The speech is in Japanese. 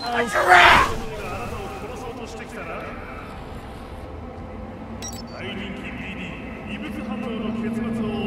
大人気 BD 異物反応の結末